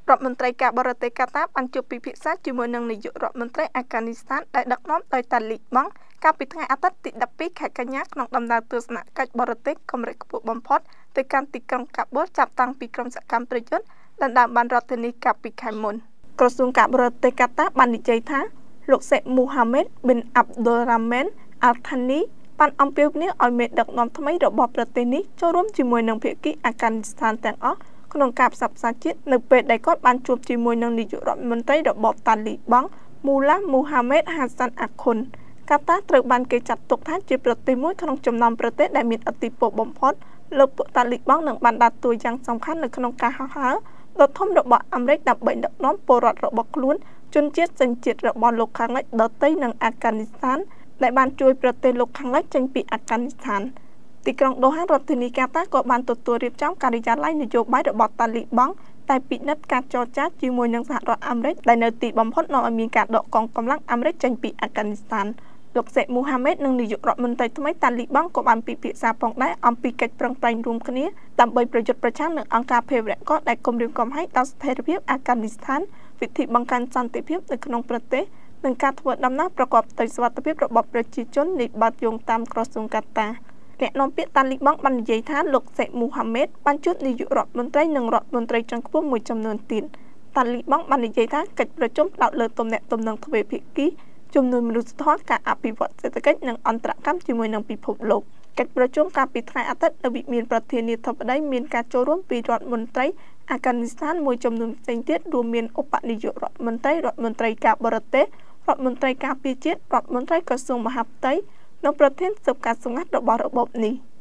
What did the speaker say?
រដ្ឋមន្ត្រីការបរទេសកាតាបានជួបពិភាក្សាជាមួយនឹងនាយករដ្ឋមន្ត្រីអាហ្គានីស្ថានដែលដឹកនាំដោយតាលីបង់កាលពីថ្ងៃអាទិត្យទី12ខែកញ្ញាក្នុងដំណើរទស្សនកិច្ចបរទេសកម្រិតខ្ពស់បំផុតទៅកាន់ទីក្រុងកាបូលចាប់តាំងពីក្រុមសកម្មប្រយុទ្ធដណ្ដើមបានរដ្ឋធានីកាលពីខែមុនក្រសួងការបរទេសកាតាបាននិយាយថាលោកសេកមូហាម៉េតប៊ិនអាប់ឌុលរ៉ាមែនអាល់ថានីបានអំពាវនាវឲ្យមេដឹកនាំថ្មីរបស់ប្រទេសនេះចូលរួមជាមួយនឹងភាគីអាហ្គានីស្ថានទាំងអស់ក្នុងការផ្សព្វផ្សាយជាតិនៅពេលដែលគាត់បានជួបជាមួយនឹងនាយករដ្ឋមន្ត្រីរបបតាលីបង់មូឡាមូហាម៉េតហាសាន់អាខុនកាតាត្រូវបានគេចាត់ទុកថាជាប្រទេសមួយក្នុងចំណោមប្រទេសដែលមានឥទ្ធិពលបំផុតលើពួកតាលីបង់នឹងបានដើរតួយ៉ាងសំខាន់នៅក្នុងការហោះហើរដ៏ធំរបស់អាមេរិកដើម្បីដឹកនាំពលរដ្ឋរបស់ខ្លួនជនជាតិសញ្ជាតិរបស់លោកខាងលិចដទៃនឹងអាហ្គានីស្ថានដែលបានជួយប្រទេសលោកខាងលិចចេញពីអាហ្គានីស្ថានទីក្រុងដូហារដ្ឋធានីកាតាក៏បានទទួលរៀបចំការិយាល័យនយោបាយរបស់តាលីបង់តែពិនិត្យការចរចាជាមួយនឹងសហរដ្ឋអាមេរិកដែលនៅទីបំផុតនាំឲ្យមានការដកកងកម្លាំងអាមេរិកចេញពីអាហ្គានីស្ថានលោកសេកមូហាម៉េតនិងនាយករដ្ឋមន្ត្រីថ្មីតាលីបង់ក៏បានពិភាក្សាផងដែរអំពីកិច្ចប្រឹងប្រែងរួមគ្នាដើម្បីប្រយុទ្ធប្រឆាំងនឹងអង្គការភេរវកដែលគំរាមកំហែងដល់ស្ថិរភាពអាហ្គានីស្ថានវិធីបង្កើនសន្តិភាពនៅក្នុងប្រទេសនិងការធ្វើដំណើរប្រកបដោយសុវត្ថិភាពរបស់ប្រជាជននេះបាត់យោងតាមក្រសួងកាតាអ្នកនាំពាក្យតាលីបង់បាននិយាយថាលោកសេកមូហាម៉េតបានជួបនាយករដ្ឋមន្ត្រីនិងរដ្ឋមន្ត្រីជាន់ខ្ពស់មួយចំនួនទៀតតាលីបង់បាននិយាយថាកិច្ចប្រជុំផ្ដោតលើទំនាក់ទំនងទ្វេភាគីជំនួយមនុស្សធម៌ការអភិវឌ្ឍសេដ្ឋកិច្ចនិងអន្តរកម្មជាមួយនឹងពិភពលោកកិច្ចប្រជុំកាលពីថ្ងៃអាទិត្យនៅវិមានប្រធានាធិបតីមានការចូលរួមពីរដ្ឋមន្ត្រីអាហ្គានីស្ថានមួយចំនួនផ្សេងទៀតរួមមានឧបនាយករដ្ឋមន្ត្រីរដ្ឋមន្ត្រីការបរទេសរដ្ឋមន្ត្រីការពារជាតិរដ្ឋមន្ត្រីក្រសួងមហាផ្ទៃនិងប្រធានសិបការសម្ងាត់របស់របបនេះ